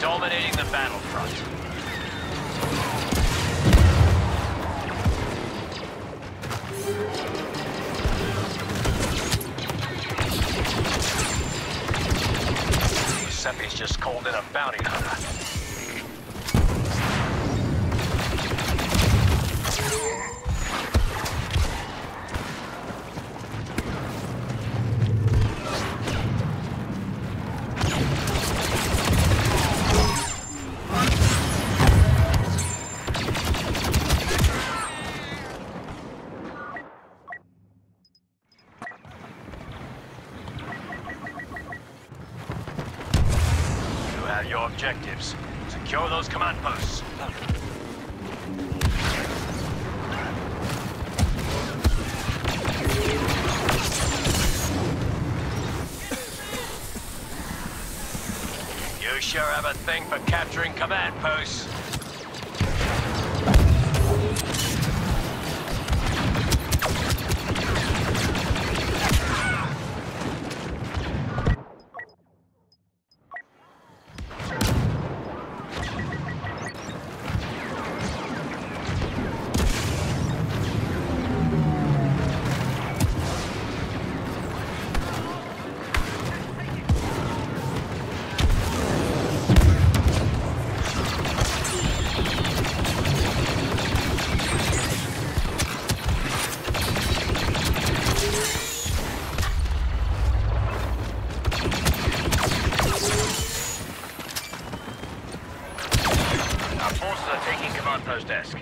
Dominating the battlefront. Seppi's just called in a bounty hunter. Your objectives. Secure those command posts. You sure have a thing for capturing command posts. Post desk.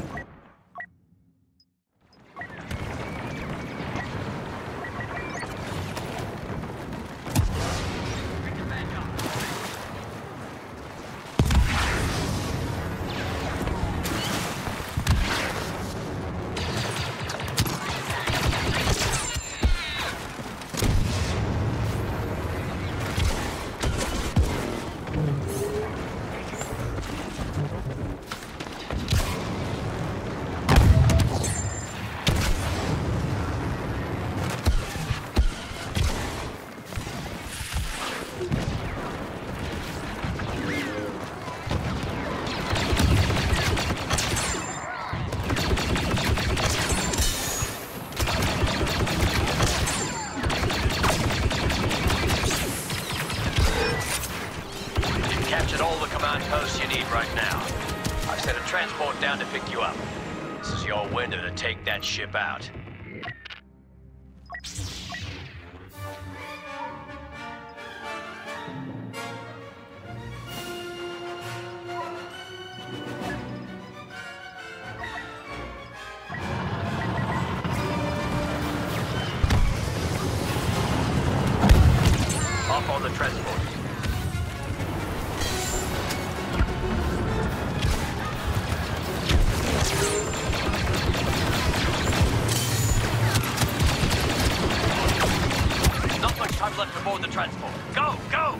All the command posts you need right now. I've sent a transport down to pick you up. This is your window to take that ship out. Off on the transport. Time left to board the transport. Go, go!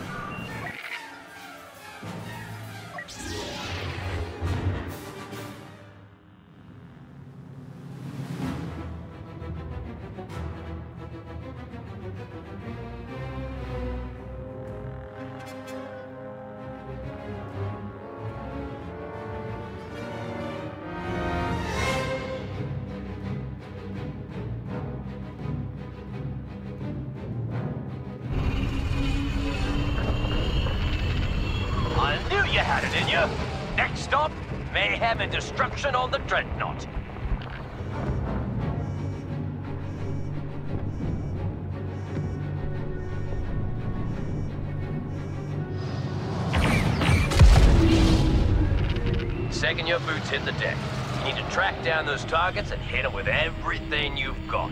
You had it in you. Next stop, mayhem and destruction on the Dreadnought. Second your boots hit the deck, you need to track down those targets and hit them with everything you've got.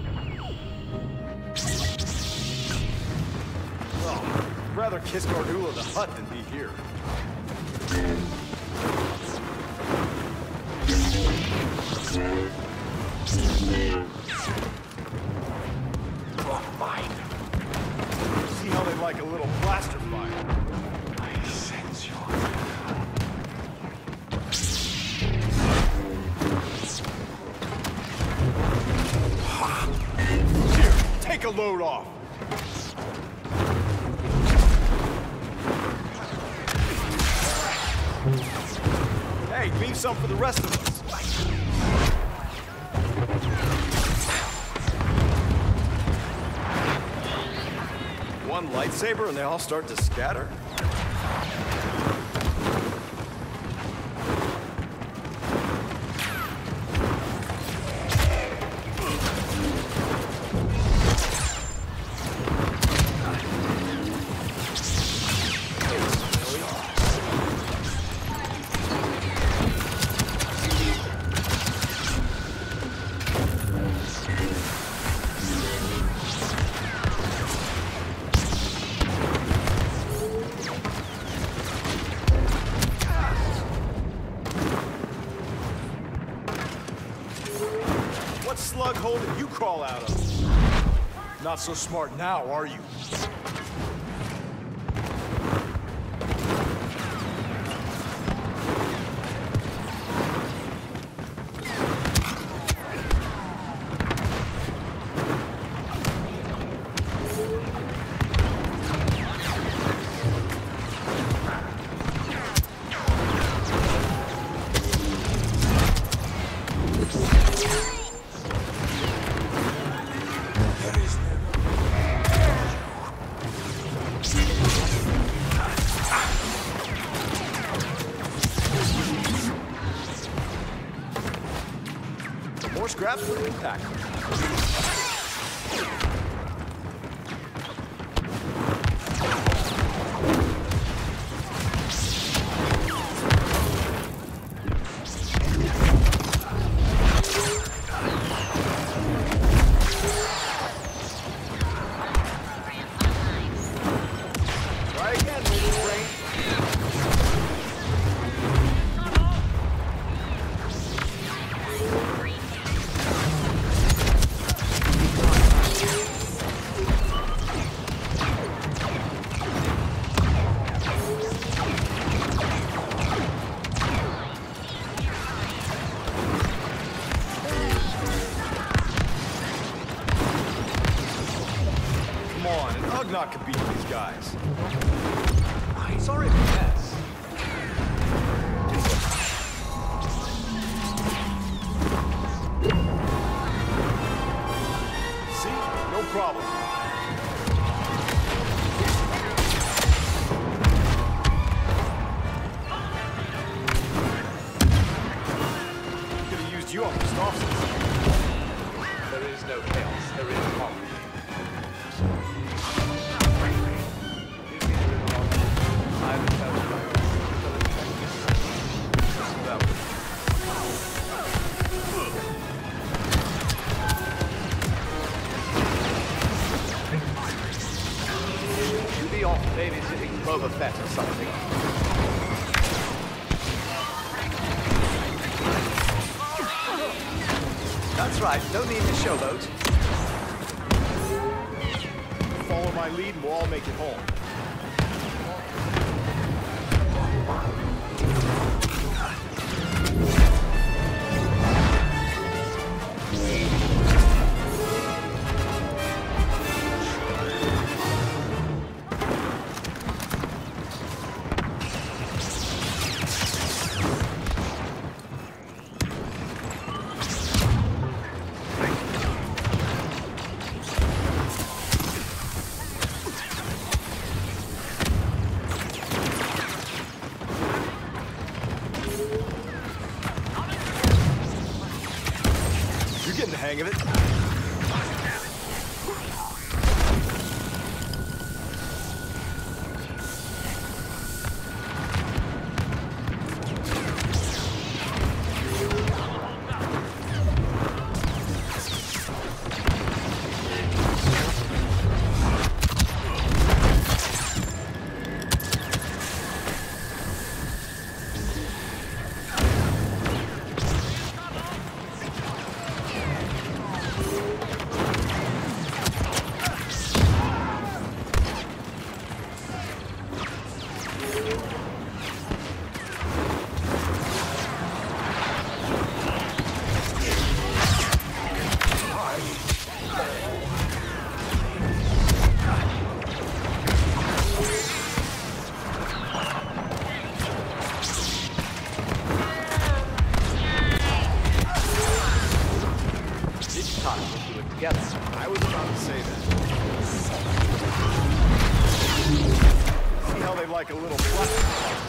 Oh, I'd rather kiss Gardula the Hutt than be here. Oh, fine. See how they like a little blaster fire. I sense your... Here, take a load off. Great, leave some for the rest of us. One lightsaber and they all start to scatter? What slug hole did you crawl out of? Not so smart now, are you? More scraps for the impact. Try again, little brain. Come on, an Ugnaught could beat these guys. It's already a mess. See? No problem. Could have used you on the Stoffs. There is no chaos, there is harmony. You be off babysitting Boba Fett or something. That's right, no need to showboat. Follow my lead and we'll all make it home. You're getting the hang of it. like a little plastic fight.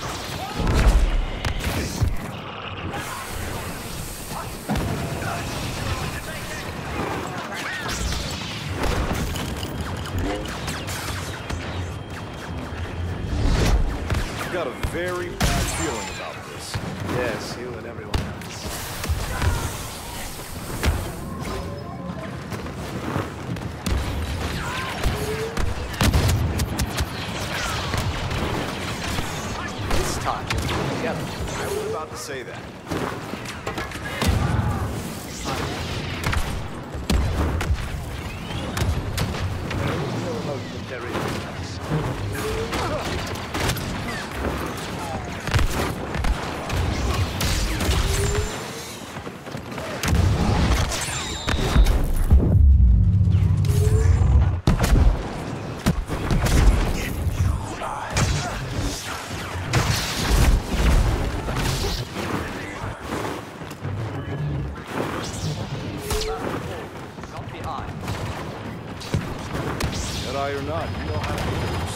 I've got a very bad feeling about this. Yes, you and everyone else. This time, we'll be together. I was about to say that. No momentary difference. Jedi or not, you know how to do this.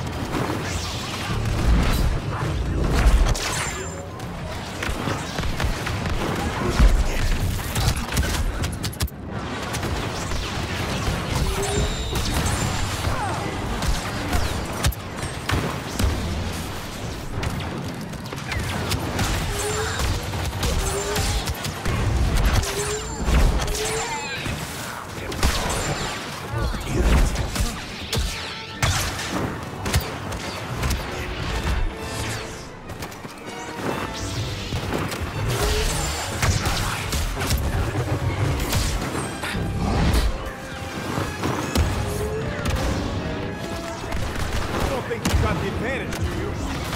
Got the advantage, do you?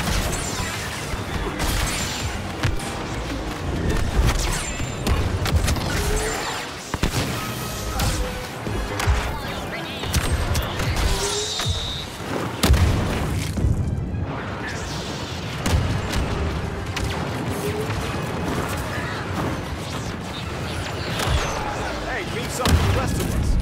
Hey, it means something to the rest of us.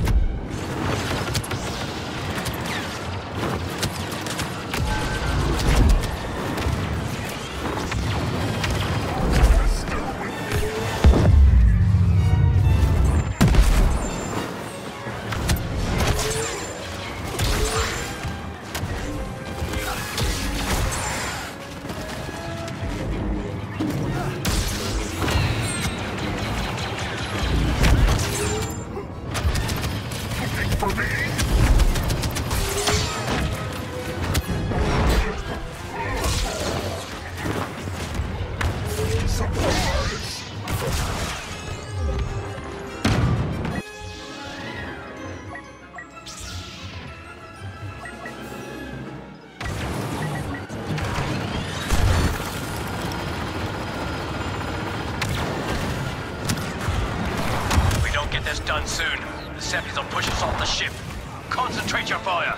Done soon. The Seppies will push us off the ship. Concentrate your fire.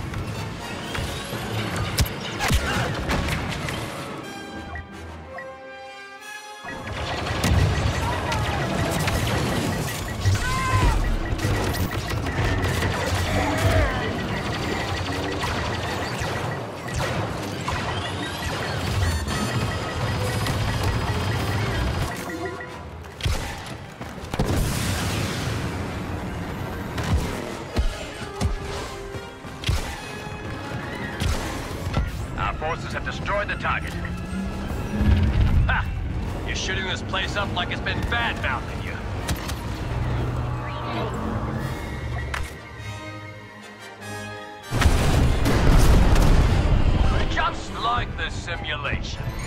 Forces have destroyed the target. Ha! You're shooting this place up like it's been bad-mouthing you. Just like the simulation.